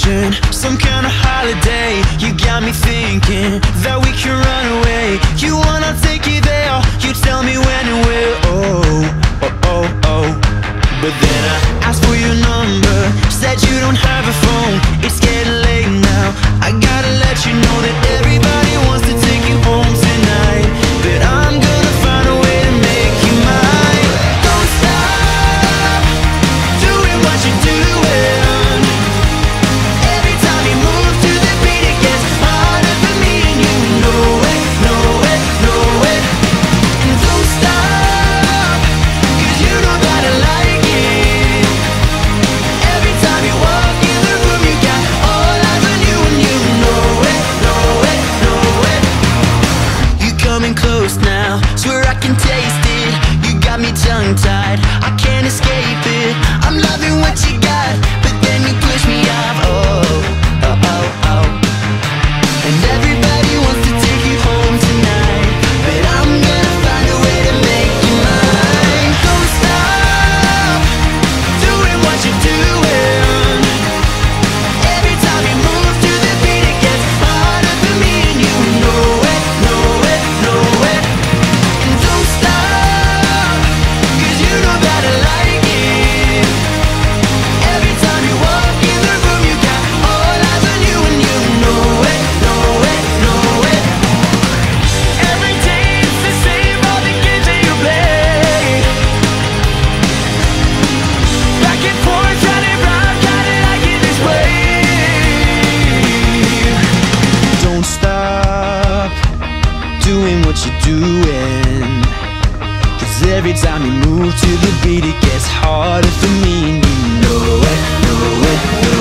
vacation, some kind of holiday. You got me thinking that we can run away. You wanna take you there, you tell me when and where. Oh, oh, oh, oh. But then I asked for your number, said you don't have a phone. It's getting late now, I gotta let you know that everybody wants to take you home tonight. But I'm gonna find a way to make you mine. Don't stop doing what you're doing. Every time you move to the beat, it gets harder for me, and you know it, know it, know it. And don't stop, 'cause you know that I like it. Every time you walk in the room, you got all eyes on you, and you know it, know it, know it. You coming close now, swear I can taste it. You got me tongue-tied, I can't escape it. I'm loving what you got, but then you push me off. Oh, oh, oh, oh. And everybody wants to take you home tonight, but I'm gonna find a way to make you mine. Don't stop doing what you're doing. Every time you move to the beat, it gets harder for me, and you know it, know it, know it. And don't stop, 'cause you know that I like it. Every time you walk in the room, you got all eyes on you, and you know it, know it, know it. Every day it's the same, all the games that you play. Back and forth, round and round, kinda like it this way. Don't stop doing what you're doing, 'cause every time you move to the beat, it gets harder for me, and you know it, know it, know it.